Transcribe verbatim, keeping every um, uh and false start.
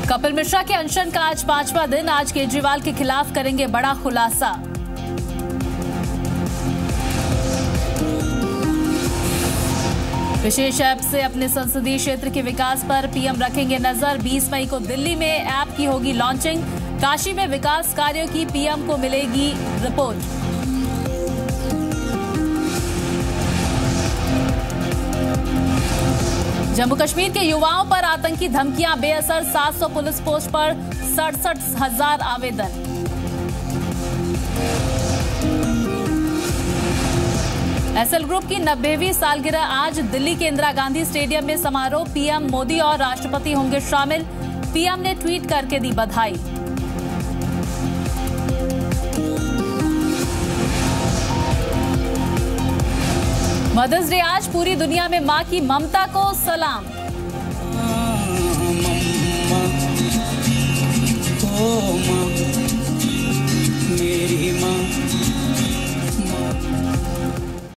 कपिल मिश्रा के अनशन का आज पांचवा दिन। आज केजरीवाल के खिलाफ करेंगे बड़ा खुलासा। विशेष ऐप से अपने संसदीय क्षेत्र के विकास पर पीएम रखेंगे नजर। बीस मई को दिल्ली में ऐप की होगी लॉन्चिंग। काशी में विकास कार्यों की पीएम को मिलेगी रिपोर्ट। जम्मू कश्मीर के युवाओं पर आतंकी धमकियां बेअसर। सात सौ पुलिस पोस्ट पर सड़सठ हजार आवेदन। एसएल ग्रुप की नब्बेवीं सालगिरह आज दिल्ली के इंदिरा गांधी स्टेडियम में समारोह। पीएम मोदी और राष्ट्रपति होंगे शामिल। पीएम ने ट्वीट करके दी बधाई। मदर्स डे आज पूरी दुनिया में मां की ममता को सलाम।